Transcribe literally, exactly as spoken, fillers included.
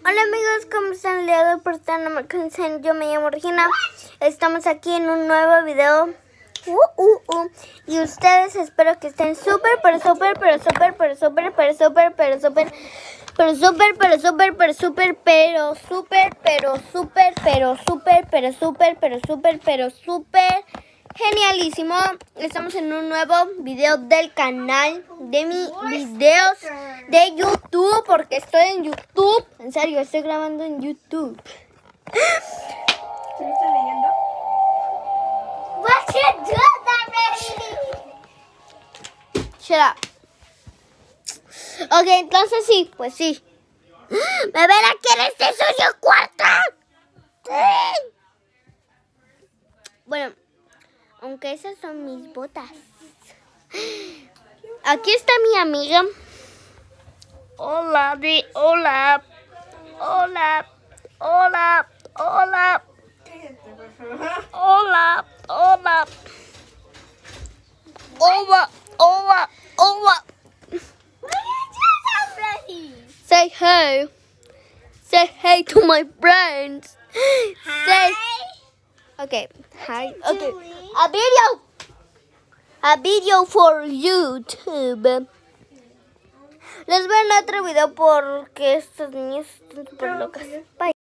Hola amigos, ¿cómo están? El día de hoy, por estar en el canal, yo me llamo Regina. Estamos aquí en un nuevo video. Uh, uh, uh. Y ustedes espero que estén súper, pero súper, pero súper, pero súper, pero súper, pero súper, pero súper, pero súper, pero súper, pero súper, pero súper, pero súper, pero súper, pero súper, pero súper genialísimo. Estamos en un nuevo video del canal de mis videos de YouTube, porque estoy en YouTube. En serio, estoy grabando en YouTube. ¿Qué me estás leyendo? What you do that, Shut up. Ok, entonces sí, pues sí. ¿Me ven aquí en este suyo cuarto? Sí. Bueno, aunque esas son mis botas. Aquí está mi amiga. Hola, di, hola. Hola, hola, hola. Cállate, por favor. Hola, hola. Hola, hola, hola. Say hey. Say hey to my friends. Say. Okay, hi. Okay. A video. A video for YouTube. Les veo en otro video porque estos niños están súper locas. Bye.